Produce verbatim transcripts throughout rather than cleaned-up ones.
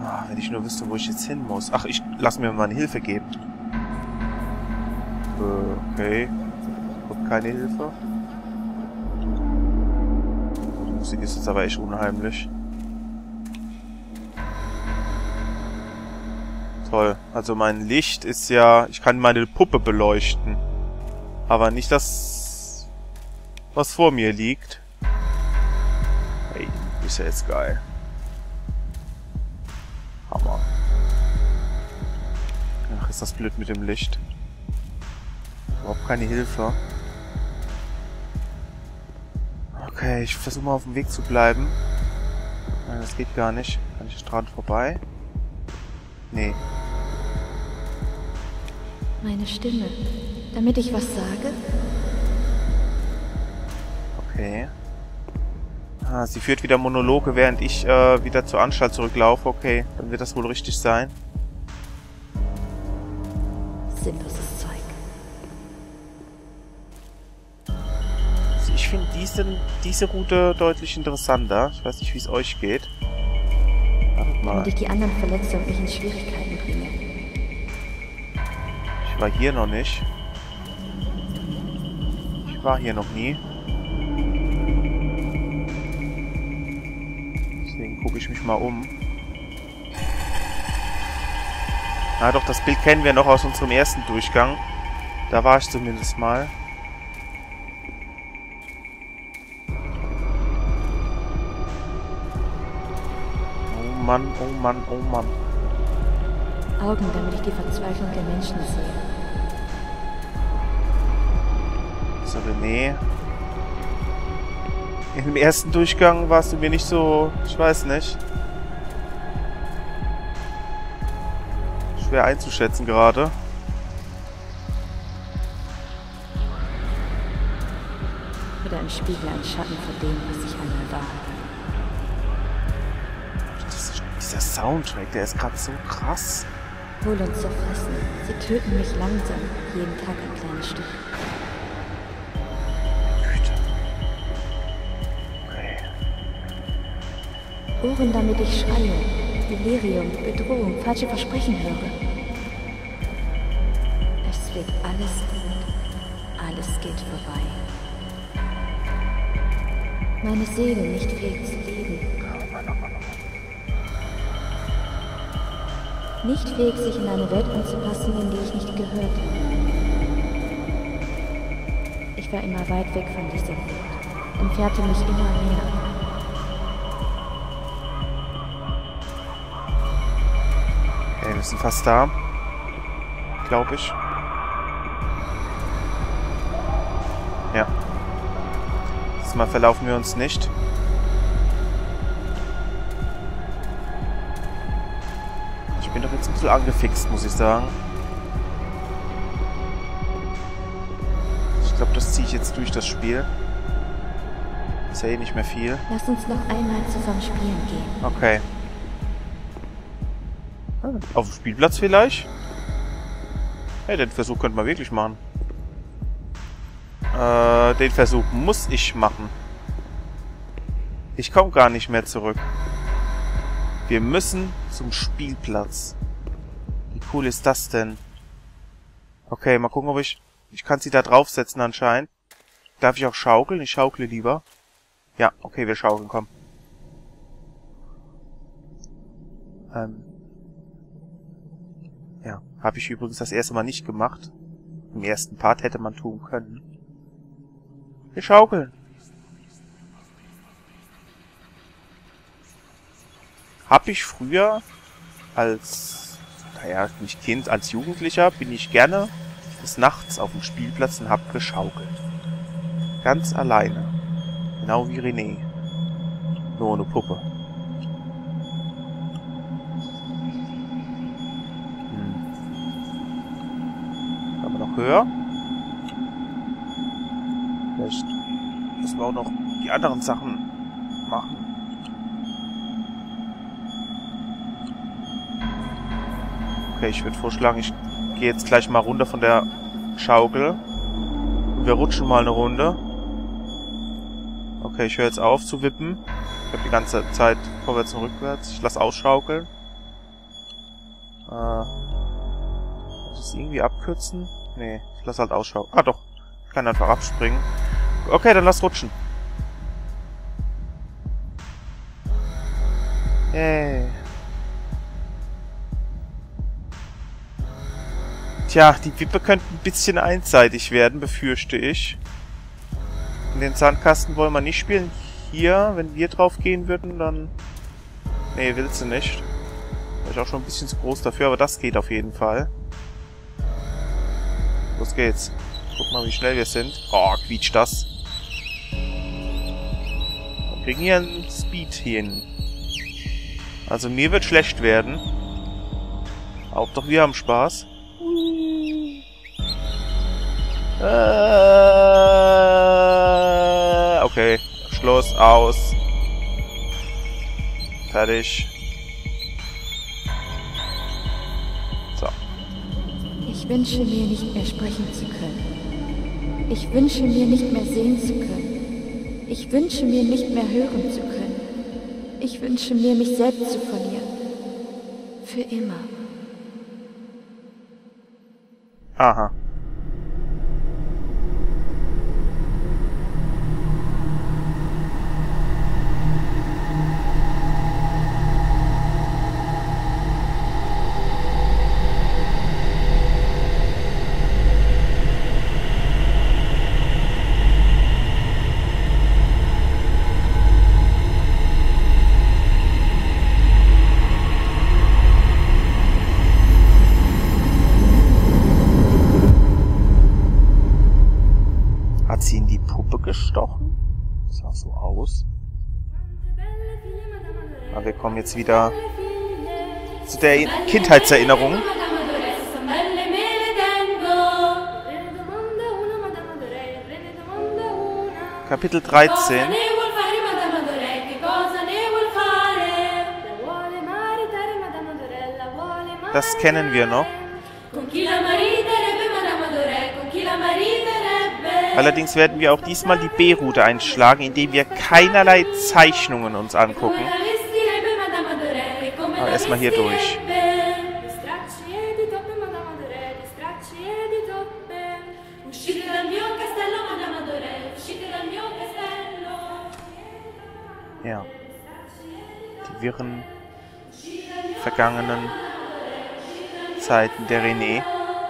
Ah, wenn ich nur wüsste, wo ich jetzt hin muss. Ach, ich lass mir mal eine Hilfe geben. Äh, okay. Kommt keine Hilfe. Die Musik ist jetzt aber echt unheimlich. Toll. Also mein Licht ist ja... Ich kann meine Puppe beleuchten. Aber nicht das, was vor mir liegt. Hey, ist ja jetzt geil. Hammer. Ach, ist das blöd mit dem Licht. Überhaupt keine Hilfe. Okay, ich versuche mal auf dem Weg zu bleiben. Nein, das geht gar nicht. Kann ich dran vorbei? Nee. Meine Stimme. Damit ich was sage? Okay. Ah, sie führt wieder Monologe, während ich äh, wieder zur Anstalt zurücklaufe. Okay, dann wird das wohl richtig sein. Sinnloses Zeug. Also ich finde diese, diese Route deutlich interessanter. Ich weiß nicht, wie es euch geht. Wartet mal. Damit ich die anderen verletze und mich in Schwierigkeiten bringe. Ich war hier noch nicht. Ich war hier noch nie. Deswegen gucke ich mich mal um. Ah doch, das Bild kennen wir noch aus unserem ersten Durchgang. Da war ich zumindest mal. Oh Mann, oh Mann, oh Mann. Augen, damit ich die Verzweiflung der Menschen sehe. So, René. Im ersten Durchgang warst du mir nicht so... Ich weiß nicht. Schwer einzuschätzen gerade. Oder im Spiegel ein Schatten von dem, was ich einmal war. Das, dieser Soundtrack, der ist gerade so krass. Hohl und zerfressen. Sie töten mich langsam. Jeden Tag ein kleines Stück. Güte. Okay. Ohren, damit ich schreie. Delirium, Bedrohung, falsche Versprechen höre. Es wird alles gut. Alles geht vorbei. Meine Seele nicht fähig zu leben. Nicht fähig, sich in eine Welt anzupassen, in die ich nicht gehörte. Ich war immer weit weg von dieser Welt, entfernte mich immer mehr. Okay, wir sind fast da. Glaube ich. Ja. Diesmal verlaufen wir uns nicht. Ich bin doch jetzt ein bisschen angefixt, muss ich sagen. Ich glaube, das ziehe ich jetzt durch, das Spiel. Ist ja eh nicht mehr viel. Lass uns noch einmal zusammen spielen gehen. Okay. Auf dem Spielplatz vielleicht? Hey, den Versuch könnte man wirklich machen. Äh, den Versuch muss ich machen. Ich komme gar nicht mehr zurück. Wir müssen zum Spielplatz. Wie cool ist das denn? Okay, mal gucken, ob ich... Ich kann sie da draufsetzen anscheinend. Darf ich auch schaukeln? Ich schaukle lieber. Ja, okay, wir schaukeln, komm. Ähm... Ja, habe ich übrigens das erste Mal nicht gemacht. Im ersten Part hätte man tun können. Wir schaukeln. Hab ich früher als, naja, nicht Kind, als Jugendlicher bin ich gerne des Nachts auf dem Spielplatz und hab geschaukelt. Ganz alleine. Genau wie René. Nur ohne Puppe. Noch höher. Vielleicht müssen wir auch noch die anderen Sachen machen. Okay, ich würde vorschlagen, ich gehe jetzt gleich mal runter von der Schaukel. Und wir rutschen mal eine Runde. Okay, ich höre jetzt auf zu wippen. Ich habe die ganze Zeit vorwärts und rückwärts. Ich lasse ausschaukeln. Äh, muss ich es irgendwie abkürzen? Nee, ich lass halt Ausschau. Ah doch, ich kann einfach abspringen. Okay, dann lass rutschen. Yay. Tja, die Wippe könnte ein bisschen einseitig werden, befürchte ich. In den Sandkasten wollen wir nicht spielen. Hier, wenn wir drauf gehen würden, dann... Nee, willst du nicht. Ist auch schon ein bisschen zu groß dafür, aber das geht auf jeden Fall. Los geht's. Guck mal, wie schnell wir sind. Oh, quietscht das. Wir kriegen hier einen Speed hin. Also mir wird schlecht werden. Auch doch wir haben Spaß. Äh, okay. Schluss, aus. Fertig. So. Ich wünsche mir nicht mehr sprechen zu können. Ich wünsche mir nicht mehr sehen zu können. Ich wünsche mir nicht mehr hören zu können. Ich wünsche mir, mich selbst zu verlieren. Für immer. Aha. Gestochen? Sah so aus. Aber wir kommen jetzt wieder zu der Kindheitserinnerung. Kapitel dreizehn. Das kennen wir noch. Allerdings werden wir auch diesmal die B-Route einschlagen, indem wir keinerlei Zeichnungen uns angucken. Aber erstmal hier durch. Ja. Die wirren, vergangenen Zeiten der René.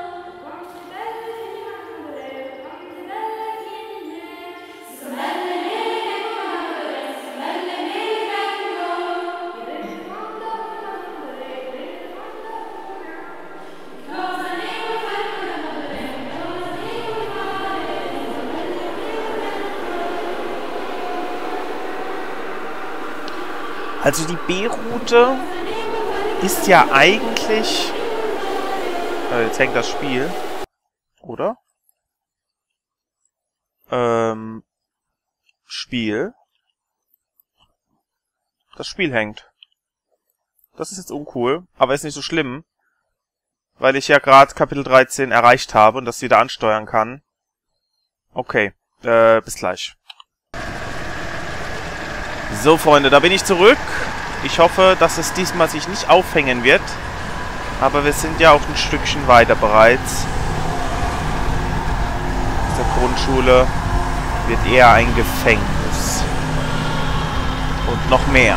Also die B-Route ist ja eigentlich... Äh, jetzt hängt das Spiel. Oder? Ähm... Spiel. Das Spiel hängt. Das ist jetzt uncool, aber ist nicht so schlimm. Weil ich ja gerade Kapitel dreizehn erreicht habe und das wieder ansteuern kann. Okay, äh, bis gleich. So, Freunde, da bin ich zurück. Ich hoffe, dass es diesmal sich nicht aufhängen wird. Aber wir sind ja auch ein Stückchen weiter bereits. Diese Grundschule wird eher ein Gefängnis. Und noch mehr.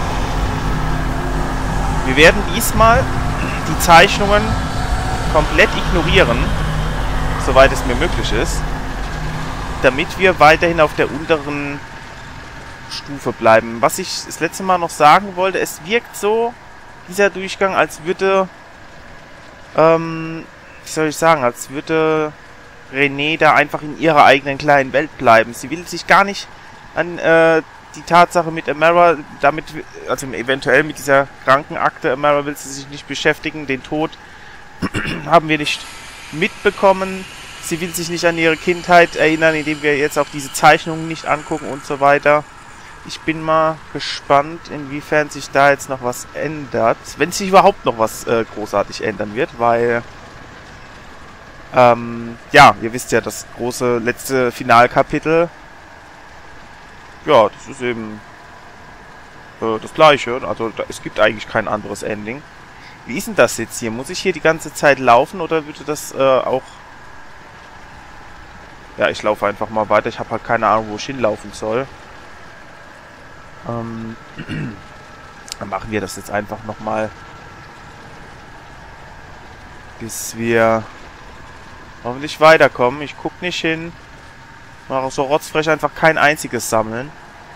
Wir werden diesmal die Zeichnungen komplett ignorieren, soweit es mir möglich ist, damit wir weiterhin auf der unteren Stufe bleiben. Was ich das letzte Mal noch sagen wollte, es wirkt so, dieser Durchgang, als würde, ähm, wie soll ich sagen, als würde René da einfach in ihrer eigenen kleinen Welt bleiben. Sie will sich gar nicht an äh, die Tatsache mit Amara, damit, also eventuell mit dieser Krankenakte, Amara will sie sich nicht beschäftigen, den Tod haben wir nicht mitbekommen. Sie will sich nicht an ihre Kindheit erinnern, indem wir jetzt auch diese Zeichnungen nicht angucken und so weiter. Ich bin mal gespannt, inwiefern sich da jetzt noch was ändert. Wenn sich überhaupt noch was äh, großartig ändern wird, weil... Ähm, ja, ihr wisst ja, das große letzte Finalkapitel... Ja, das ist eben... Äh, das gleiche. Also da, es gibt eigentlich kein anderes Ending. Wie ist denn das jetzt hier? Muss ich hier die ganze Zeit laufen oder würde das äh, auch... Ja, ich laufe einfach mal weiter. Ich habe halt keine Ahnung, wo ich hinlaufen soll. Ähm, dann machen wir das jetzt einfach nochmal. Bis wir hoffentlich weiterkommen. Ich guck nicht hin. Mache auch so rotzfrech einfach kein einziges sammeln.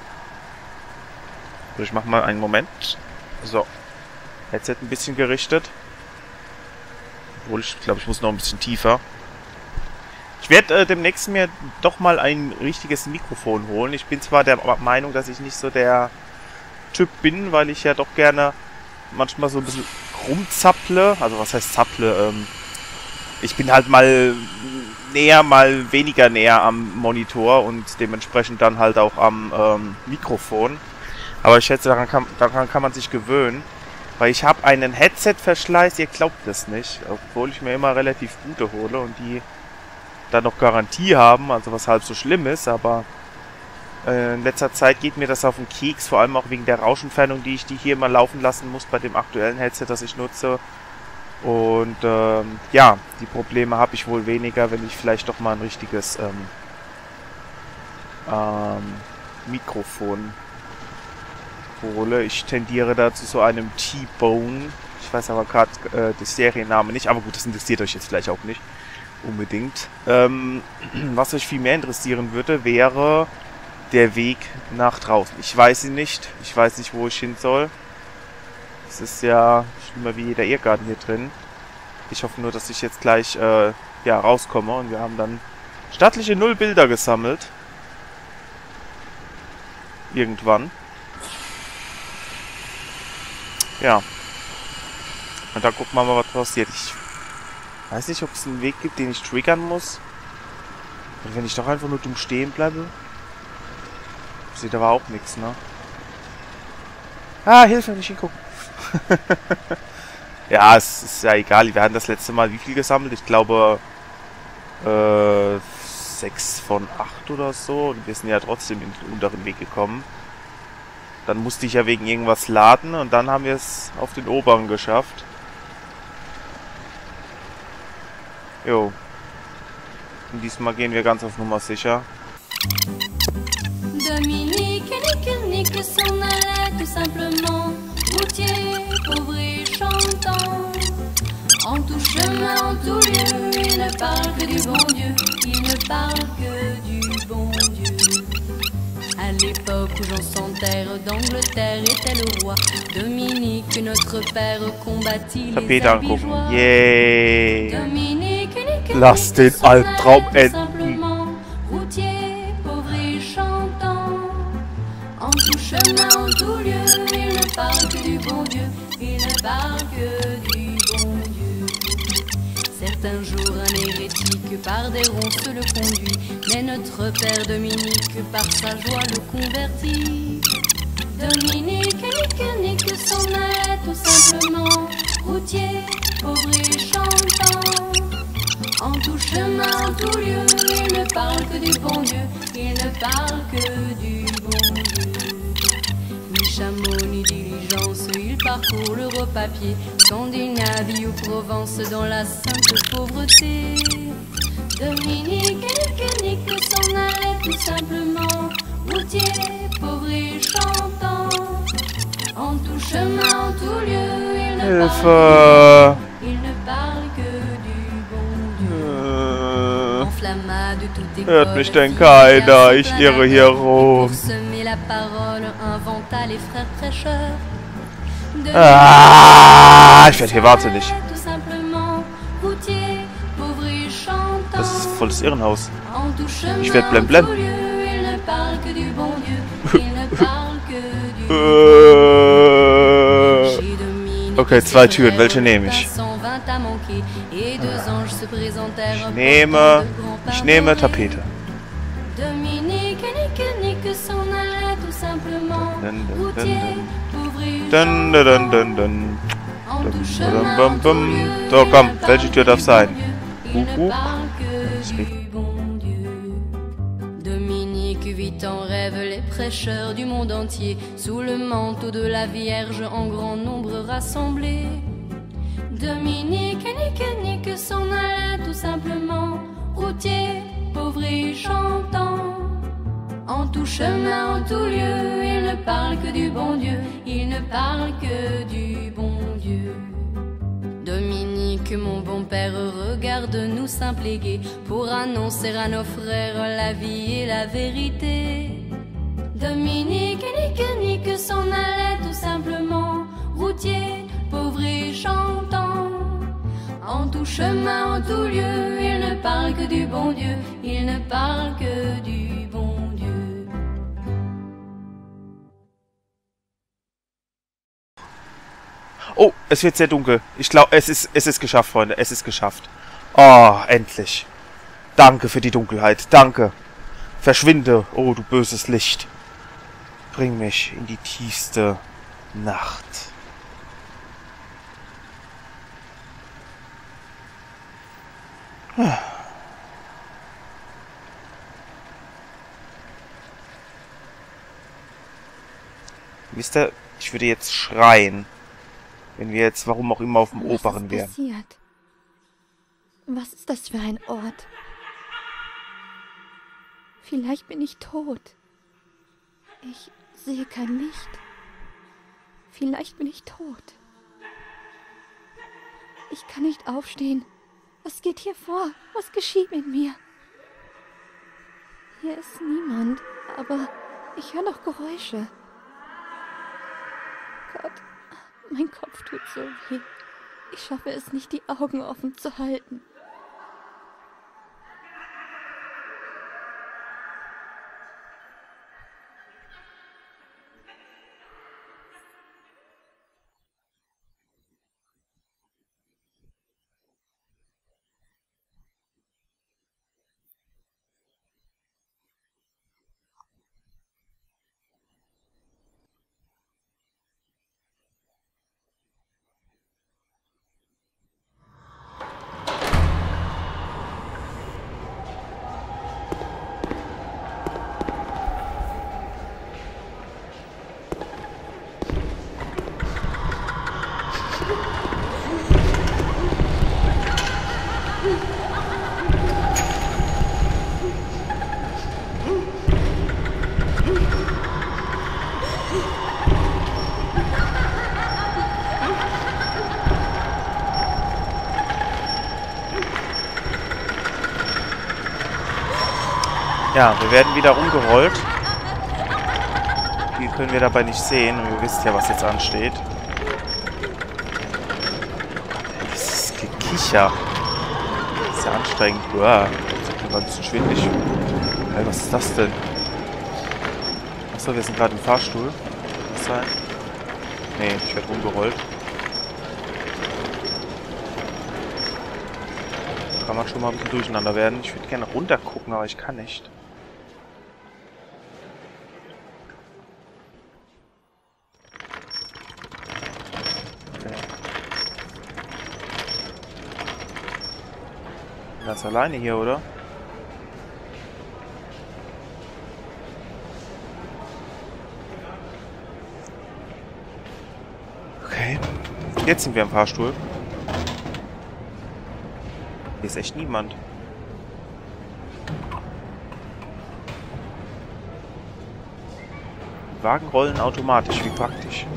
So, ich mach mal einen Moment. So. Headset ein bisschen gerichtet. Obwohl, ich glaube, ich muss noch ein bisschen tiefer. Ich werde äh, demnächst mir doch mal ein richtiges Mikrofon holen. Ich bin zwar der Meinung, dass ich nicht so der Typ bin, weil ich ja doch gerne manchmal so ein bisschen rumzapple. Also was heißt zapple? Ähm, ich bin halt mal näher, mal weniger näher am Monitor und dementsprechend dann halt auch am ähm, Mikrofon. Aber ich schätze, daran kann, daran kann man sich gewöhnen. Weil ich habe einen Headset-Verschleiß, ihr glaubt das nicht. Obwohl ich mir immer relativ gute hole und die dann noch Garantie haben, also was halb so schlimm ist, aber äh, in letzter Zeit geht mir das auf den Keks, vor allem auch wegen der Rauschentfernung, die ich die hier mal laufen lassen muss bei dem aktuellen Headset, das ich nutze. Und ähm, ja, die Probleme habe ich wohl weniger, wenn ich vielleicht doch mal ein richtiges ähm, ähm, Mikrofon hole. Ich tendiere da zu so einem T-Bone. Ich weiß aber gerade äh, den Seriennamen nicht, aber gut, das interessiert euch jetzt vielleicht auch nicht unbedingt. Ähm, was euch viel mehr interessieren würde, wäre der Weg nach draußen. Ich weiß ihn nicht. Ich weiß nicht, wo ich hin soll. Es ist ja schlimmer wie jeder Irrgarten hier drin. Ich hoffe nur, dass ich jetzt gleich äh, ja, rauskomme und wir haben dann stattliche null Bilder gesammelt. Irgendwann. Ja. Und dann gucken wir mal, was passiert. Ich weiß nicht, ob es einen Weg gibt, den ich triggern muss. Und wenn ich doch einfach nur dumm stehen bleibe. Sieht aber auch nichts, ne? Ah, Hilfe, nicht hingucken. Ja, es ist ja egal. Wir hatten das letzte Mal wie viel gesammelt? Ich glaube, äh, sechs von acht oder so. Und wir sind ja trotzdem in den unteren Weg gekommen. Dann musste ich ja wegen irgendwas laden und dann haben wir es auf den oberen geschafft. Jo. Und diesmal gehen wir ganz auf Nummer sicher. Dominique, nique, nique, s'en allait tout simplement. Routier, pauvre et chantant. En tout chemin, en tout lieu, il ne parle que du bon Dieu. Il ne parle que du bon Dieu. À l'époque où Jean sans terre d'Angleterre était le roi, Dominique, notre père, combattit les Albigeois. Yay! Dominique, nique, Lass den Albtraum enden. Routier, pauvre et chantant. En tout chemin, en tout lieu, il ne parle que du bon Dieu. Il ne parle que du bon Dieu. Certains jours, un hérétique par des ronces le conduit, mais notre père Dominique par sa joie le convertit. Dominique, nique, nique, s'en allait tout simplement. Routier, pauvre et chantant. En tout chemin, en tout lieu, il ne parle que du bon Dieu. Il ne parle que du bon Dieu. Ni chameau, ni diligence, il parcourt l'Europe à pied. Scandinavie ou Provence dans la simple pauvreté. Dominique, nique, nique, s'en allait tout simplement. Routier, pauvre et chantant. En tout chemin, en tout lieu, il ne parle, il ne parle que du bon Dieu. Enflammade, tout est Hört mich denn keiner? Ich irre hier rum. pour semer la parole, inventa les frères prêcheurs. Ah, ich werde hier wahnsinnig. Tout simplement, routier, pauvre et chantant. Das ist voll das Irrenhaus. En tout chemin, Ich werd blem blem. en tout lieu, il ne parle que du bon Dieu. Il ne parle que du Äh, Chez Dominique, Okay, zwei Türen. Welche nehme ich? cent vingt à manquer, et deux anges se présentèrent Ich nehme, portant de grands ich nehme pardons. Tapete. Dominique, nique, nique, s'en allait tout simplement. Dun, dun, Routier, dun, pauvre et Dun, dun, dun, dun, dun. en Dum, tout dum, chemin, dum, en tout dum. lieu, So, il komm, ne parle welche Tür que darf du sein? bon Dieu. Il Huch, ne huch. parle que Das du geht. bon Dieu. Dominique vit en rêve les prêcheurs du monde entier, sous le manteau de la Vierge en grand nombre rassemblés. Dominique, nique, nique, s'en allait tout simplement. Routier, pauvre et chantant. En tout chemin, en tout lieu, il ne parle que du bon Dieu. Il ne parle que du bon Dieu. Dominique, mon bon père, regarde-nous simple et gai pour annoncer à nos frères la vie et la vérité. Dominique, nique, nique, s'en allait tout simplement. Routier, pauvre et chantant. En tout chemin, en tout lieu, il ne parle que du bon Dieu. Il ne parle que du bon Dieu. Oh, es wird sehr dunkel. Ich glaube, es ist, es ist geschafft, Freunde. Es ist geschafft. Oh, endlich. Danke für die Dunkelheit. Danke. Verschwinde, oh du böses Licht. Bring mich in die tiefste Nacht. Wisst ihr, ich würde jetzt schreien, wenn wir jetzt, warum auch immer, auf dem Oberen wären. Was ist passiert? Was ist das für ein Ort? Vielleicht bin ich tot. Ich sehe kein Licht. Vielleicht bin ich tot. Ich kann nicht aufstehen. Was geht hier vor? Was geschieht mit mir? Hier ist niemand, aber ich höre noch Geräusche. Gott, mein Kopf tut so weh. Ich schaffe es nicht, die Augen offen zu halten. Ja, wir werden wieder rumgerollt. Die können wir dabei nicht sehen. Und ihr wisst ja, was jetzt ansteht. Dieses Gekicher. Das ist ja anstrengend. Uah, das ist ein bisschen schwindelig. Hey, was ist das denn? Achso, wir sind gerade im Fahrstuhl. Kann das sein? Nee, ich werde rumgerollt. Kann man schon mal ein bisschen durcheinander werden. Ich würde gerne runter gucken, aber ich kann nicht. Ganz alleine hier, oder? Okay. Jetzt sind wir im Fahrstuhl. Hier ist echt niemand. Wagen rollen automatisch, wie praktisch.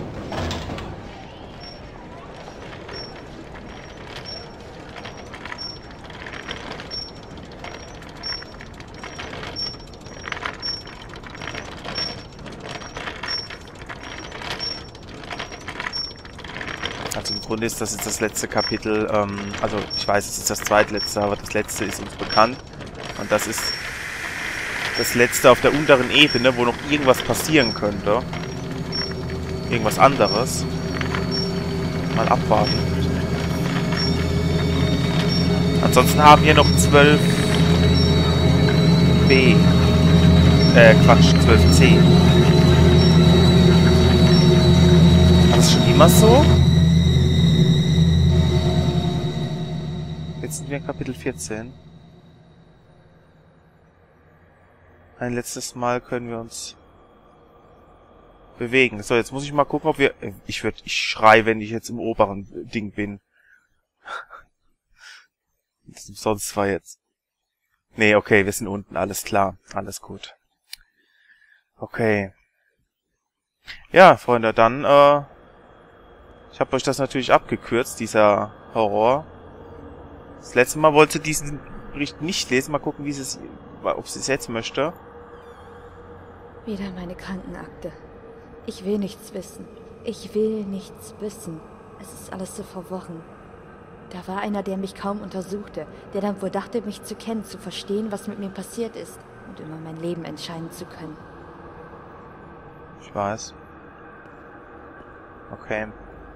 Also im Grunde ist das jetzt das letzte Kapitel, ähm, also ich weiß, es ist das zweitletzte, aber das letzte ist uns bekannt. Und das ist das letzte auf der unteren Ebene, wo noch irgendwas passieren könnte. Irgendwas anderes. Mal abwarten. Ansonsten haben wir noch zwölf B. Äh, Quatsch, zwölf C. War das schon immer so? Jetzt sind wir in Kapitel vierzehn. Ein letztes Mal können wir uns bewegen. So, jetzt muss ich mal gucken, ob wir... Ich würde... Ich schrei, wenn ich jetzt im oberen Ding bin. Sonst war jetzt... Nee, okay, wir sind unten. Alles klar. Alles gut. Okay. Ja, Freunde, dann, äh... ich habe euch das natürlich abgekürzt, dieser Horror. Das letzte Mal wollte diesen Bericht nicht lesen. Mal gucken, wie sie es... ob sie es jetzt möchte. Wieder meine Krankenakte. Ich will nichts wissen. Ich will nichts wissen. Es ist alles so verworren. Da war einer, der mich kaum untersuchte, der dann wohl dachte, mich zu kennen, zu verstehen, was mit mir passiert ist und über mein Leben entscheiden zu können. Ich weiß. Okay.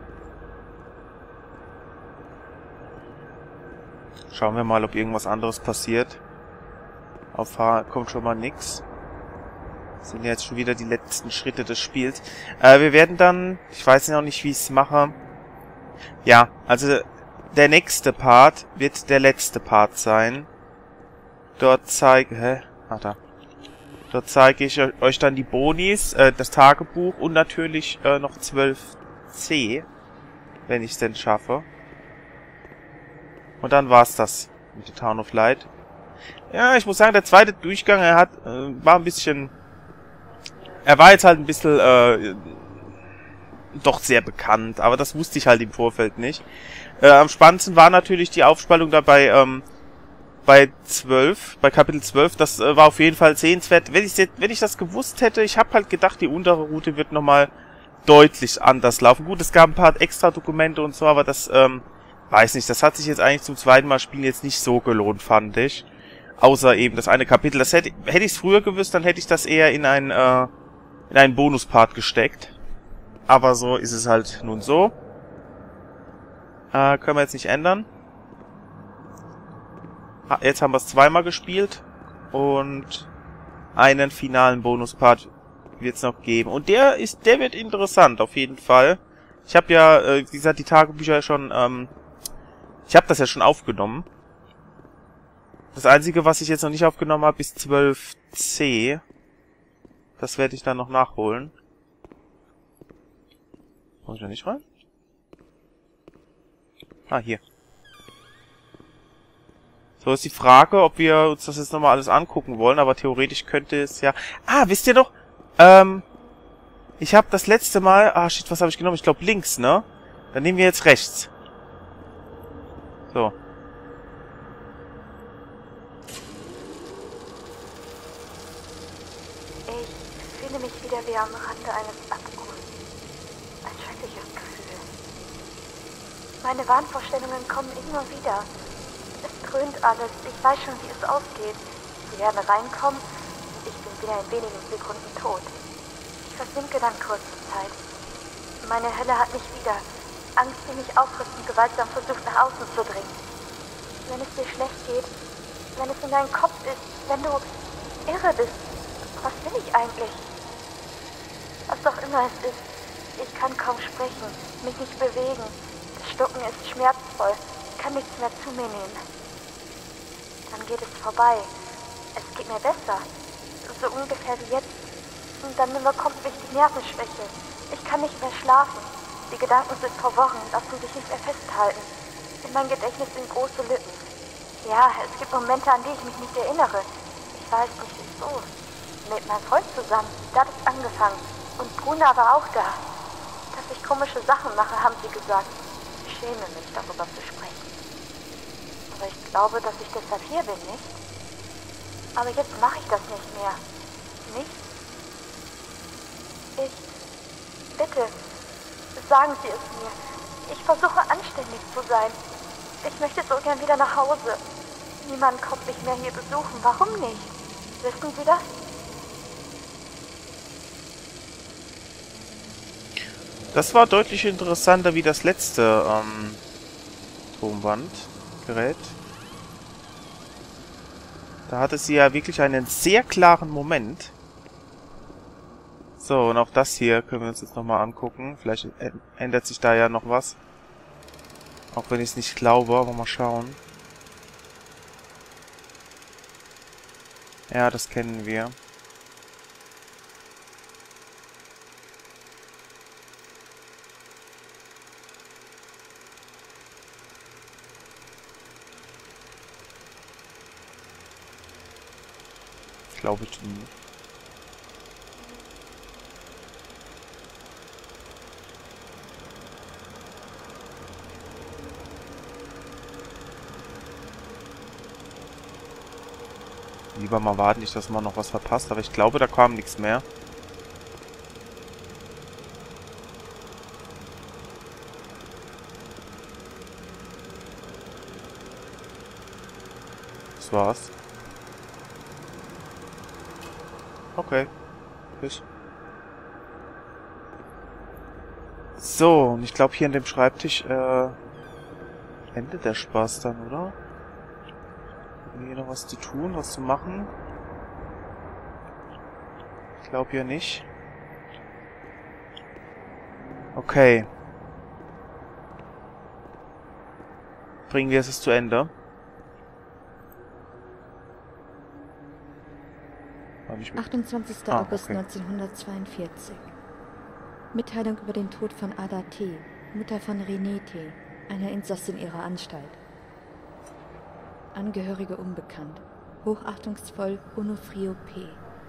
Schauen wir mal, ob irgendwas anderes passiert. Auf H kommt schon mal nix. Das sind jetzt schon wieder die letzten Schritte des Spiels. Äh, wir werden dann... Ich weiß noch nicht, wie ich es mache. Ja, also der nächste Part wird der letzte Part sein. Dort zeige... Hä? Ach da. Dort zeige ich euch dann die Bonis, äh, das Tagebuch und natürlich äh, noch zwölf C. Wenn ich es denn schaffe. Und dann war's das mit The Town of Light. Ja, ich muss sagen, der zweite Durchgang, er hat, äh, war ein bisschen... Er war jetzt halt ein bisschen, äh, doch sehr bekannt, aber das wusste ich halt im Vorfeld nicht. Äh, am spannendsten war natürlich die Aufspaltung dabei, ähm, bei zwölf, bei Kapitel zwölf, das äh, war auf jeden Fall sehenswert. Wenn ich, wenn ich das gewusst hätte, ich habe halt gedacht, die untere Route wird nochmal deutlich anders laufen. Gut, es gab ein paar extra Dokumente und so, aber das, ähm, weiß nicht, das hat sich jetzt eigentlich zum zweiten Mal spielen jetzt nicht so gelohnt, fand ich. Außer eben das eine Kapitel. Das hätte, hätte ich es früher gewusst, dann hätte ich das eher in ein, äh, in einen Bonuspart gesteckt. Aber so ist es halt nun so. Äh, können wir jetzt nicht ändern. Ha, jetzt haben wir es zweimal gespielt. Und einen finalen Bonuspart wird es noch geben. Und der ist, der wird interessant, auf jeden Fall. Ich habe ja, äh, wie gesagt, die Tagebücher schon, ähm, ich habe das ja schon aufgenommen. Das Einzige, was ich jetzt noch nicht aufgenommen habe, ist zwölf C. Das werde ich dann noch nachholen. Muss ich da nicht rein? Ah, hier. So ist die Frage, ob wir uns das jetzt nochmal alles angucken wollen, aber theoretisch könnte es ja... Ah, wisst ihr noch? Ähm, ich habe das letzte Mal... Ah, shit, was habe ich genommen? Ich glaube links, ne? Dann nehmen wir jetzt rechts. So. Ich fühle mich wieder wie am Rande eines Abgrunds. Ein schreckliches Gefühl. Meine Wahnvorstellungen kommen immer wieder. Es dröhnt alles. Ich weiß schon, wie es ausgeht. Sie werden reinkommen. Ich bin wieder in wenigen Sekunden tot. Ich versinke dann kurze Zeit. Meine Hölle hat mich wieder. Angst, die mich auffrisst und gewaltsam versucht, nach außen zu dringen. Wenn es dir schlecht geht, wenn es in deinem Kopf ist, wenn du irre bist, was will ich eigentlich? Was doch immer es ist, ich kann kaum sprechen, mich nicht bewegen. Das Schlucken ist schmerzvoll, kann nichts mehr zu mir nehmen. Dann geht es vorbei. Es geht mir besser. So ungefähr wie jetzt. Und dann überkommt mich die Nervenschwäche. Ich kann nicht mehr schlafen. Die Gedanken sind verworren, lassen sich nicht mehr festhalten. In mein Gedächtnis sind große Lücken. Ja, es gibt Momente, an die ich mich nicht erinnere. Ich weiß nicht, wieso. Mit meinem Freund zusammen, da hat es angefangen. Und Bruna war auch da. Dass ich komische Sachen mache, haben sie gesagt. Ich schäme mich, darüber zu sprechen. Aber ich glaube, dass ich deshalb hier bin, nicht? Aber jetzt mache ich das nicht mehr. Nicht? Ich... Bitte, sagen Sie es mir. Ich versuche anständig zu sein. Ich möchte so gern wieder nach Hause. Niemand kommt mich mehr hier besuchen. Warum nicht? Wissen Sie das? Das war deutlich interessanter wie das letzte ähm, Tonbandgerät. Da hatte sie ja wirklich einen sehr klaren Moment. So, und auch das hier können wir uns jetzt nochmal angucken. Vielleicht ändert sich da ja noch was. Auch wenn ich es nicht glaube, aber mal schauen. Ja, das kennen wir. glaube ich nie. Lieber mal warten, nicht, dass man noch was verpasst, aber ich glaube, da kam nichts mehr. Das war's. Okay. Bis. So, und ich glaube hier in dem Schreibtisch äh, endet der Spaß dann, oder? Hier noch was zu tun, was zu machen? Ich glaube hier nicht. Okay. Bringen wir es zu Ende. achtundzwanzigster Ah, August okay. neunzehnhundertzweiundvierzig. Mitteilung über den Tod von Ada T., Mutter von René T., einer Insassin ihrer Anstalt. Angehörige unbekannt. Hochachtungsvoll Onofrio P.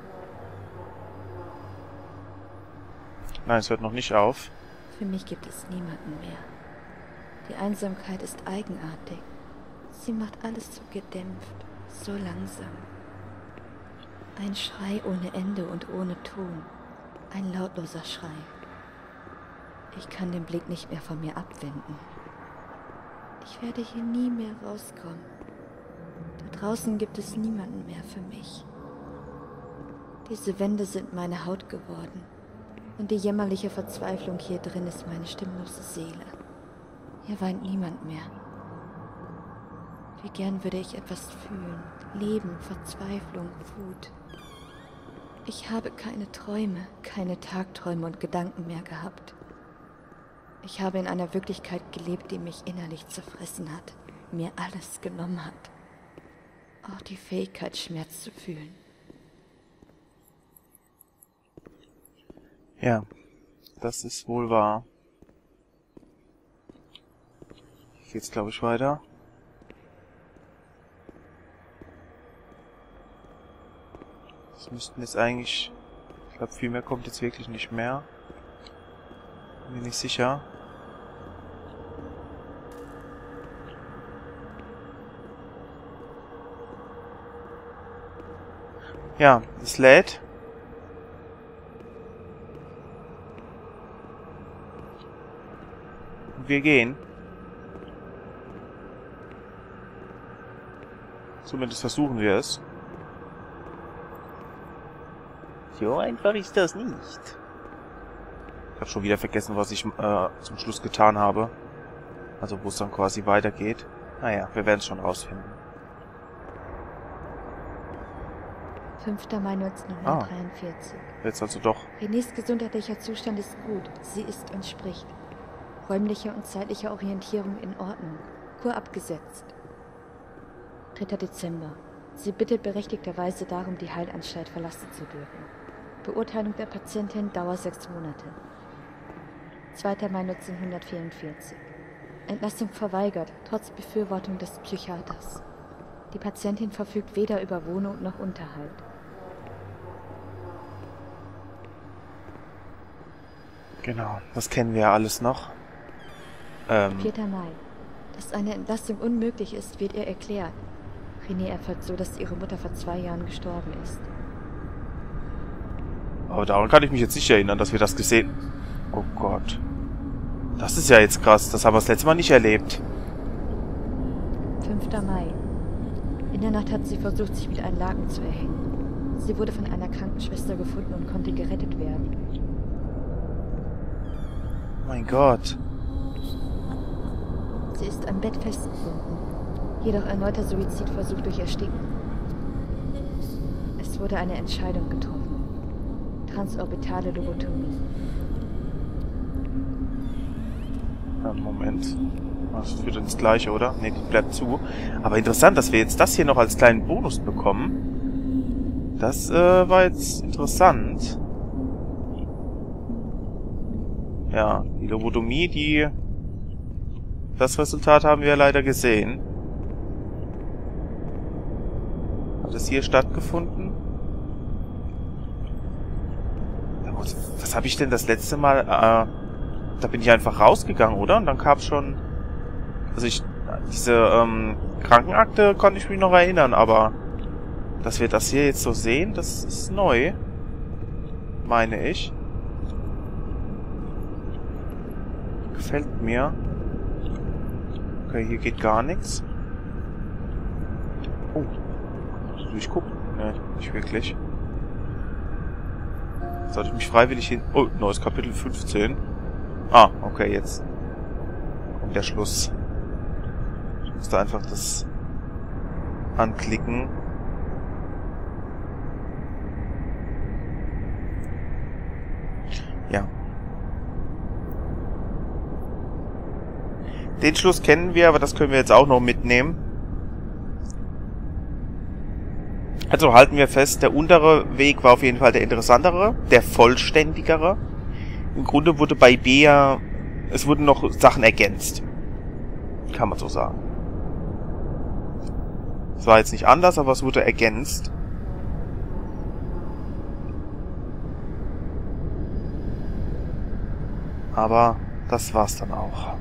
Nein, es hört noch nicht auf. Für mich gibt es niemanden mehr. Die Einsamkeit ist eigenartig. Sie macht alles so gedämpft, so langsam. Ein Schrei ohne Ende und ohne Ton. Ein lautloser Schrei. Ich kann den Blick nicht mehr von mir abwenden. Ich werde hier nie mehr rauskommen. Da draußen gibt es niemanden mehr für mich. Diese Wände sind meine Haut geworden. Und die jämmerliche Verzweiflung hier drin ist meine stimmlose Seele. Hier weint niemand mehr. Wie gern würde ich etwas fühlen. Leben, Verzweiflung, Wut. Ich habe keine Träume, keine Tagträume und Gedanken mehr gehabt. Ich habe in einer Wirklichkeit gelebt, die mich innerlich zerfressen hat, mir alles genommen hat. Auch die Fähigkeit, Schmerz zu fühlen. Ja, das ist wohl wahr. Hier geht's, glaube ich, weiter. Das müssten jetzt eigentlich... Ich glaube, viel mehr kommt jetzt wirklich nicht mehr. Bin mir nicht sicher. Ja, es lädt. Und wir gehen. Zumindest versuchen wir es. So einfach ist das nicht. Ich habe schon wieder vergessen, was ich äh, zum Schluss getan habe. Also wo es dann quasi weitergeht. Naja, wir werden es schon rausfinden. fünfter Mai neunzehnhundertdreiundvierzig. Ah, jetzt also doch. Renés gesundheitlicher Zustand ist gut. Sie isst und spricht. Räumliche und zeitliche Orientierung in Ordnung. Kur abgesetzt. dritter Dezember. Sie bittet berechtigterweise darum, die Heilanstalt verlassen zu dürfen. Beurteilung der Patientin, Dauer sechs Monate. zweiter Mai neunzehnhundertvierundvierzig. Entlassung verweigert, trotz Befürwortung des Psychiaters. Die Patientin verfügt weder über Wohnung noch Unterhalt. Genau, das kennen wir ja alles noch. Ähm, vierter Mai. Dass eine Entlassung unmöglich ist, wird ihr erklärt. René erfährt so, dass ihre Mutter vor zwei Jahren gestorben ist. aber daran kann ich mich jetzt nicht erinnern, dass wir das gesehen... Oh Gott. Das ist ja jetzt krass. Das haben wir das letzte Mal nicht erlebt. fünfter Mai. In der Nacht hat sie versucht, sich mit einem Laken zu erhängen. Sie wurde von einer Krankenschwester gefunden und konnte gerettet werden. Mein Gott. Sie ist am Bett festgebunden. Jedoch erneuter Suizidversuch durch Ersticken. Es wurde eine Entscheidung getroffen. Transorbitale Lobotomie. Ja, Moment. Das führt ins Gleiche, oder? Ne, die bleibt zu. Aber interessant, dass wir jetzt das hier noch als kleinen Bonus bekommen. Das äh, war jetzt interessant. Ja, die Lobotomie, die... Das Resultat haben wir ja leider gesehen. Hat es hier stattgefunden? Was, was habe ich denn das letzte Mal... Äh, da bin ich einfach rausgegangen, oder? Und dann kam schon... Also ich... Diese ähm, Krankenakte konnte ich mich noch erinnern, aber... Dass wir das hier jetzt so sehen, das ist neu. Meine ich. Gefällt mir. Okay, hier geht gar nichts. Oh. Soll ich gucken? Ne, nicht wirklich. Sollte ich mich freiwillig hin... Oh, neues Kapitel fünfzehn. Ah, okay, jetzt kommt der Schluss. Ich muss da einfach das anklicken. Ja. Den Schluss kennen wir, aber das können wir jetzt auch noch mitnehmen. Also halten wir fest, der untere Weg war auf jeden Fall der interessantere, der vollständigere. Im Grunde wurde bei B ja, es wurden noch Sachen ergänzt. Kann man so sagen. Es war jetzt nicht anders, aber es wurde ergänzt. Aber das war's dann auch.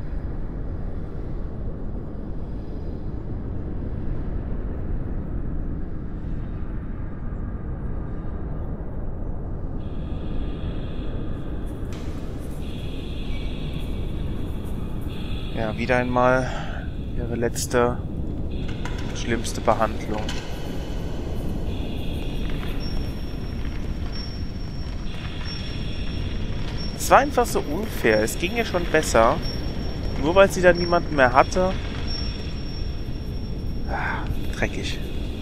Ja, wieder einmal ihre letzte, schlimmste Behandlung. Es war einfach so unfair. Es ging ja schon besser. Nur weil sie da niemanden mehr hatte. Ah, dreckig.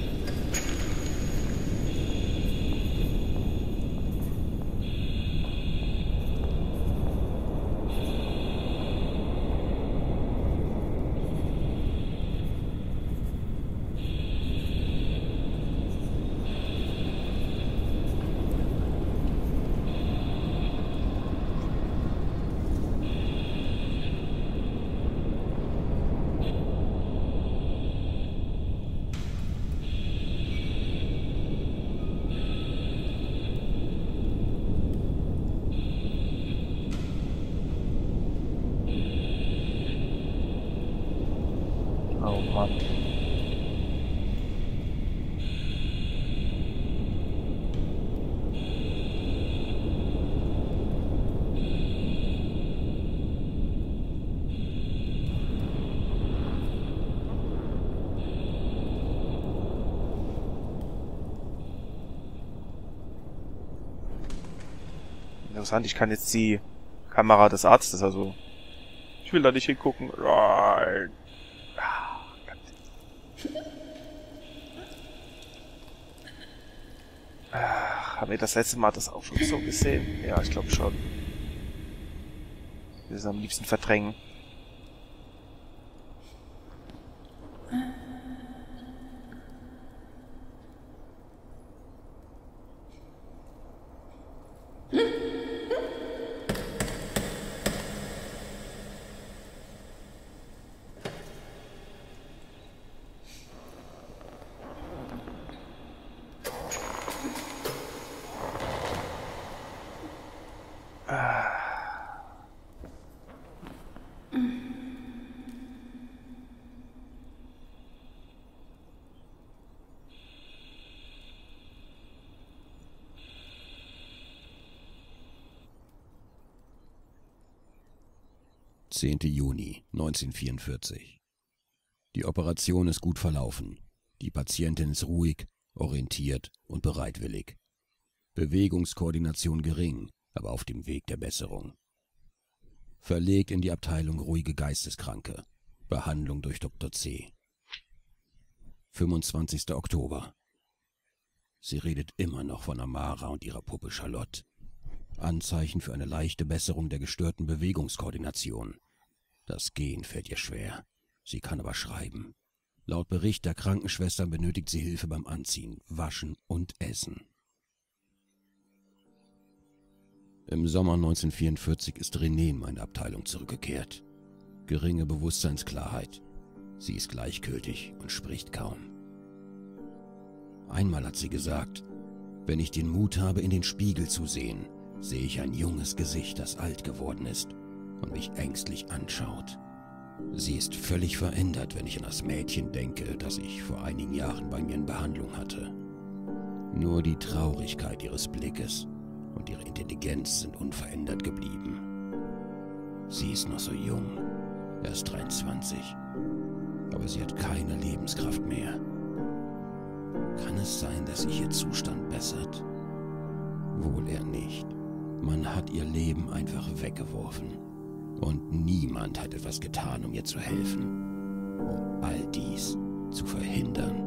Oh Mann. Interessant, ich kann jetzt die Kamera des Arztes, also ich will da nicht hingucken. Nein. Ach, haben wir das letzte Mal das auch schon so gesehen? Ja, ich glaube schon. Wir sind am liebsten verdrängen. zehnten Juni neunzehnhundertvierundvierzig. Die Operation ist gut verlaufen. Die Patientin ist ruhig, orientiert und bereitwillig. Bewegungskoordination gering, aber auf dem Weg der Besserung. Verlegt in die Abteilung ruhige Geisteskranke. Behandlung durch Doktor C. fünfundzwanzigster Oktober. Sie redet immer noch von Amara und ihrer Puppe Charlotte. Anzeichen für eine leichte Besserung der gestörten Bewegungskoordination. Das Gehen fällt ihr schwer. Sie kann aber schreiben. Laut Bericht der Krankenschwestern benötigt sie Hilfe beim Anziehen, Waschen und Essen. Im Sommer neunzehnhundertvierundvierzig ist René in meine Abteilung zurückgekehrt. Geringe Bewusstseinsklarheit. Sie ist gleichgültig und spricht kaum. Einmal hat sie gesagt, wenn ich den Mut habe, in den Spiegel zu sehen, sehe ich ein junges Gesicht, das alt geworden ist und mich ängstlich anschaut. Sie ist völlig verändert, wenn ich an das Mädchen denke, das ich vor einigen Jahren bei mir in Behandlung hatte. Nur die Traurigkeit ihres Blickes und ihre Intelligenz sind unverändert geblieben. Sie ist noch so jung, erst dreiundzwanzig, aber sie hat keine Lebenskraft mehr. Kann es sein, dass sich ihr Zustand bessert? Wohl eher nicht. Man hat ihr Leben einfach weggeworfen. Und niemand hat etwas getan, um ihr zu helfen. Um all dies zu verhindern.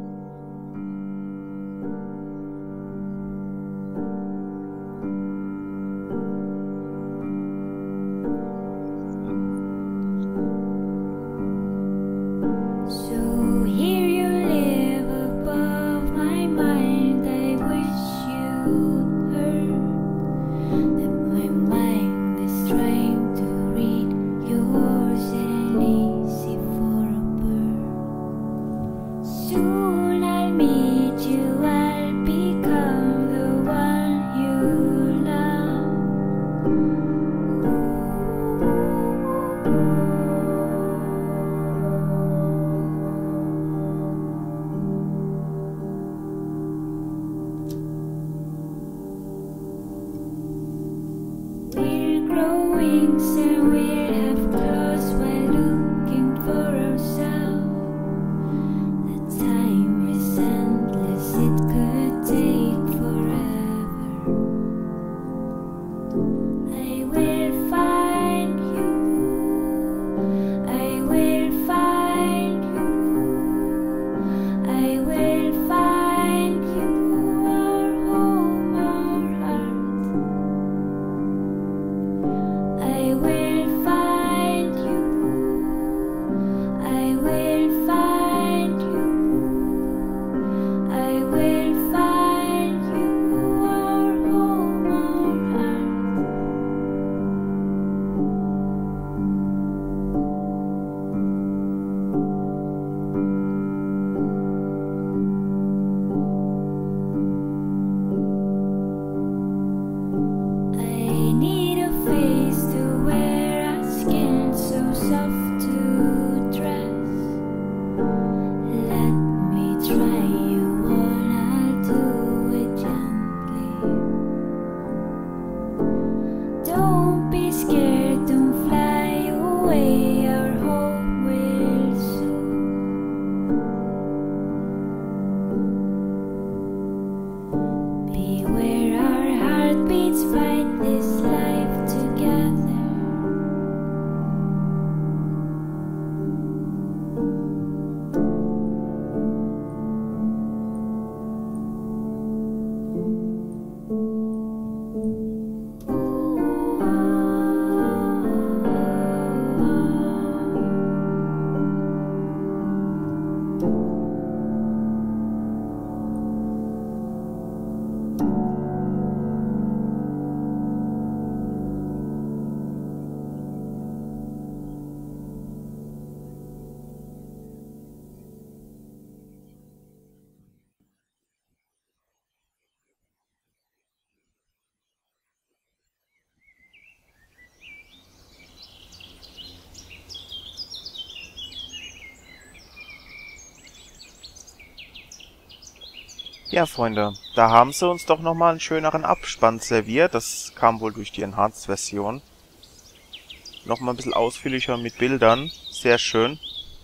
Ja, Freunde, da haben sie uns doch nochmal einen schöneren Abspann serviert. Das kam wohl durch die Enhanced-Version. Nochmal ein bisschen ausführlicher mit Bildern. Sehr schön.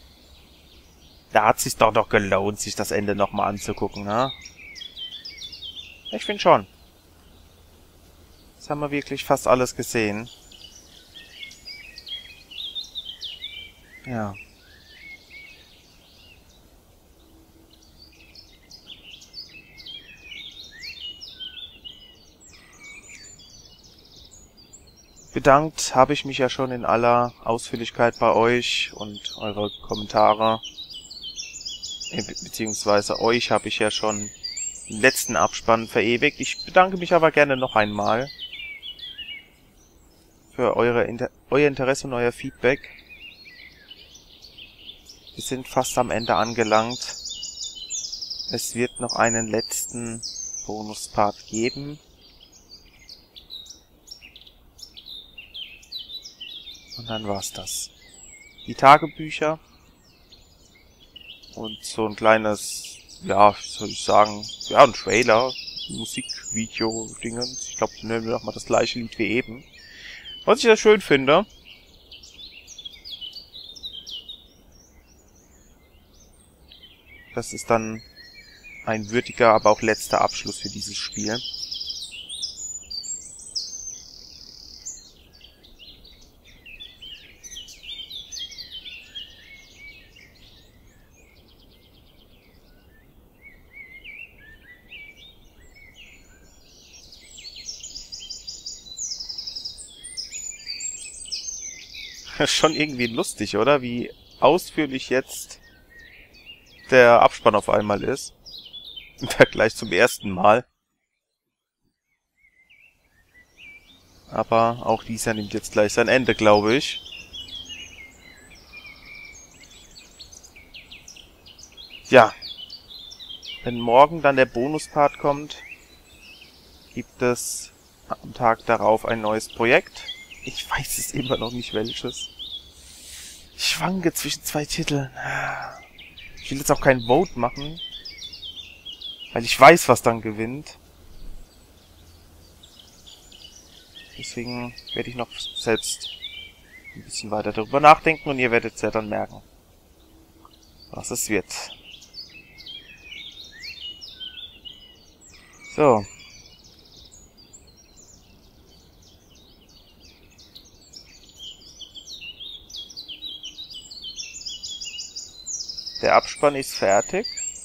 Da hat es sich doch doch gelohnt, sich das Ende nochmal anzugucken, ne? Ich finde schon. Jetzt haben wir wirklich fast alles gesehen. Ja. Bedankt habe ich mich ja schon in aller Ausführlichkeit bei euch und eure Kommentare, Be beziehungsweise euch habe ich ja schon im letzten Abspann verewigt. Ich bedanke mich aber gerne noch einmal für eure Inter euer Interesse und euer Feedback. Wir sind fast am Ende angelangt. Es wird noch einen letzten Bonuspart geben. Und dann war's das. Die Tagebücher. Und so ein kleines, ja, wie soll ich sagen, ja, ein Trailer, Musikvideo-Dingens. Ich glaube, nehmen wir doch mal das gleiche Lied wie eben. Was ich ja schön finde. Das ist dann ein würdiger, aber auch letzter Abschluss für dieses Spiel. Schon irgendwie lustig, oder? Wie ausführlich jetzt der Abspann auf einmal ist. Im Vergleich zum ersten Mal. Aber auch dieser nimmt jetzt gleich sein Ende, glaube ich. Ja. Wenn morgen dann der Bonuspart kommt, gibt es am Tag darauf ein neues Projekt. Ich weiß es immer noch nicht, welches. Ich schwanke zwischen zwei Titeln. Ich will jetzt auch kein Vote machen, weil ich weiß, was dann gewinnt. Deswegen werde ich noch selbst ein bisschen weiter darüber nachdenken und ihr werdet es ja dann merken, was es wird. So. Der Abspann ist fertig.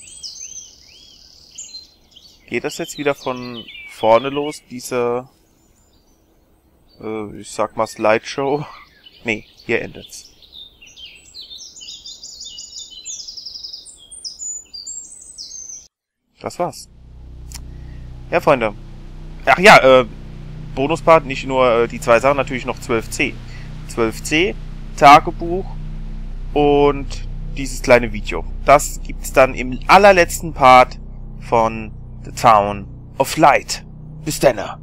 Geht das jetzt wieder von vorne los, diese, äh, ich sag mal Slideshow? Nee, hier endet's. Das war's. Ja, Freunde. Ach ja, äh, Bonuspart, nicht nur äh, die zwei Sachen, natürlich noch zwölf C. zwölf C, Tagebuch und dieses kleine Video. Das gibt's dann im allerletzten Part von The Town of Light. Bis dann.